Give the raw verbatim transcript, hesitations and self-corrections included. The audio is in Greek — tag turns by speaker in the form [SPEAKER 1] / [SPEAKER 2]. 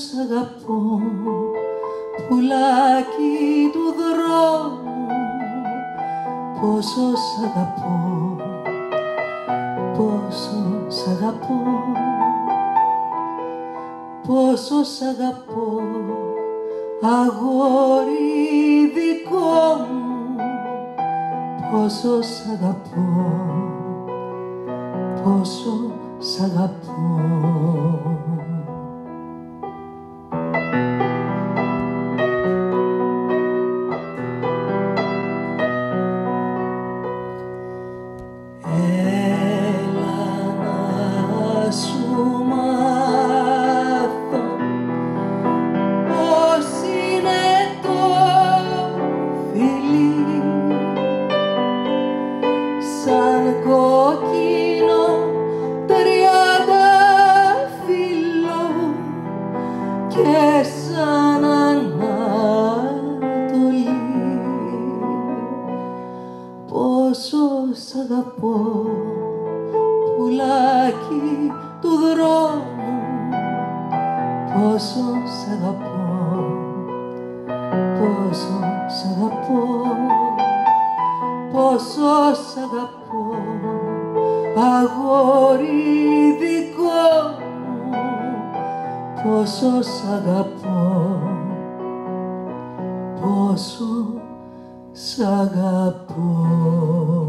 [SPEAKER 1] σ' αγαπώ, πουλάκι του δρόμου, πόσο σ' αγαπώ, πόσο σ' αγαπώ, πόσο σ' αγαπώ, αγόρι δικό μου, πόσο σ' αγαπώ, πόσο σ' αγαπώ. Σαν κόκκινο τριαντάφυλλο και σαν Ανατολή, πόσο σ' αγαπώ, πουλάκι του δρόμου, πόσο σ' αγαπώ, πόσο σ' αγαπώ, πόσο σ' αγαπώ, αγόρι δικό μου, πόσο σ' αγαπώ, πόσο σ' αγαπώ.